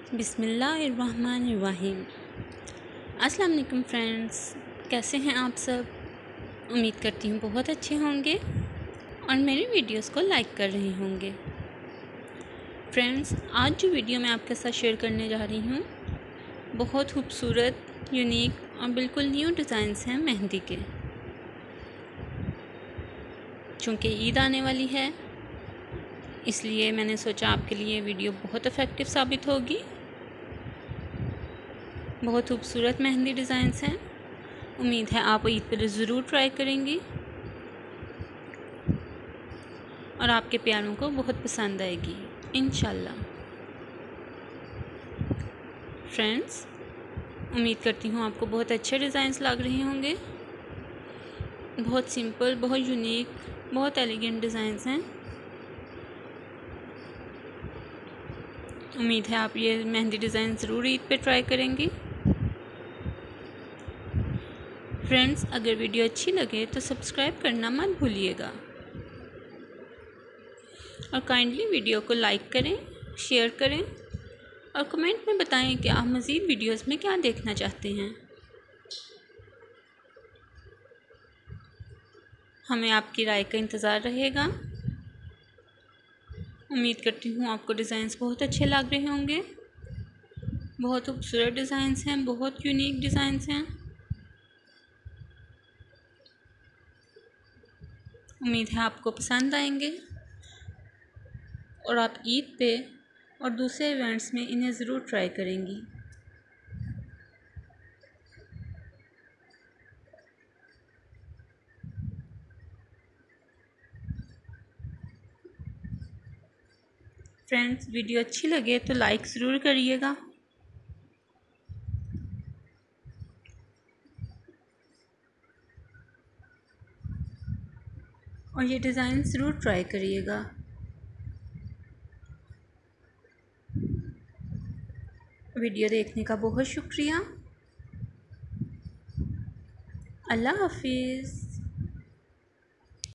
बिस्मिल्लाहिर्रहमानिर्रहीम। अस्सलाम वालेकुम फ्रेंड्स, कैसे हैं आप सब। उम्मीद करती हूँ बहुत अच्छे होंगे और मेरी वीडियोस को लाइक कर रहे होंगे। फ्रेंड्स, आज जो वीडियो मैं आपके साथ शेयर करने जा रही हूँ बहुत खूबसूरत, यूनिक और बिल्कुल न्यू डिज़ाइंस हैं मेहंदी के। चूँकि ईद आने वाली है इसलिए मैंने सोचा आपके लिए वीडियो बहुत इफ़ेक्टिव साबित होगी। बहुत खूबसूरत मेहंदी डिज़ाइंस हैं। उम्मीद है आप ईद पर ज़रूर ट्राई करेंगी और आपके प्यारों को बहुत पसंद आएगी इंशाल्लाह। फ्रेंड्स, उम्मीद करती हूँ आपको बहुत अच्छे डिज़ाइंस लग रहे होंगे। बहुत सिंपल, बहुत यूनिक, बहुत एलिगेंट डिज़ाइंस हैं। उम्मीद है आप ये मेहंदी डिज़ाइन ज़रूर ईद पे ट्राई करेंगी। फ्रेंड्स, अगर वीडियो अच्छी लगे तो सब्सक्राइब करना मत भूलिएगा और काइंडली वीडियो को लाइक करें, शेयर करें और कमेंट में बताएं कि आप मज़ीद वीडियोस में क्या देखना चाहते हैं। हमें आपकी राय का इंतज़ार रहेगा। उम्मीद करती हूँ आपको डिज़ाइंस बहुत अच्छे लग रहे होंगे। बहुत खूबसूरत डिज़ाइंस हैं, बहुत यूनिक डिज़ाइंस हैं। उम्मीद है आपको पसंद आएंगे और आप ईद पे और दूसरे इवेंट्स में इन्हें ज़रूर ट्राई करेंगी। फ्रेंड्स, वीडियो अच्छी लगे तो लाइक ज़रूर करिएगा और ये डिज़ाइन ज़रूर ट्राई करिएगा। वीडियो देखने का बहुत शुक्रिया। अल्लाह हाफिज़।